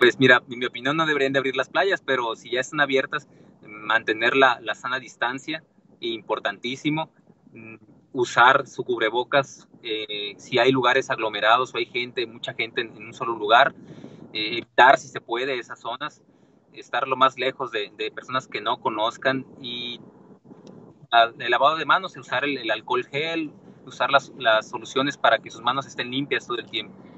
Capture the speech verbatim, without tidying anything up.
Pues mira, en mi opinión no deberían de abrir las playas, pero si ya están abiertas, mantener la, la sana distancia, importantísimo. Mm, Usar su cubrebocas eh, si hay lugares aglomerados o hay gente, mucha gente en, en un solo lugar, eh, evitar si se puede esas zonas, estar lo más lejos de, de personas que no conozcan y a- el lavado de manos, usar el, el alcohol gel, usar las, las soluciones para que sus manos estén limpias todo el tiempo.